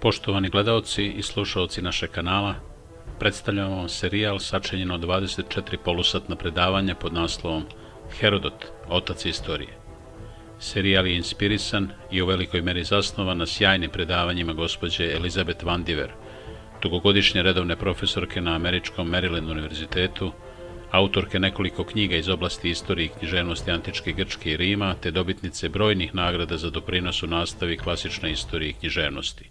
Poštovani gledaoci i slušaoci našeg kanala, predstavljamo vam serijal sačinjen od 24 polusatna predavanja pod naslovom Herodot, otac istorije. Serijal je inspirisan i u velikoj meri zasnovan na sjajnim predavanjima gospođe Elizabeth Van Diver, dugogodišnje redovne profesorke na američkom Maryland univerzitetu, autorke nekoliko knjiga iz oblasti istorije i književnosti antičke Grčke i Rima, te dobitnice brojnih nagrada za doprinos u nastavi klasične istorije i književnosti.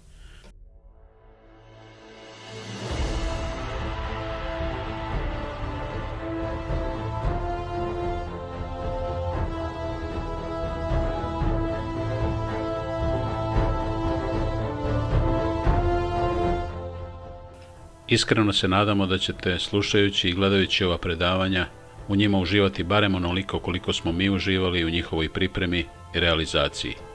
Iskreno se nadamo da ćete, slušajući i gledajući ova predavanja, u njima uživati barem onoliko koliko smo mi uživali u njihovoj pripremi i realizaciji.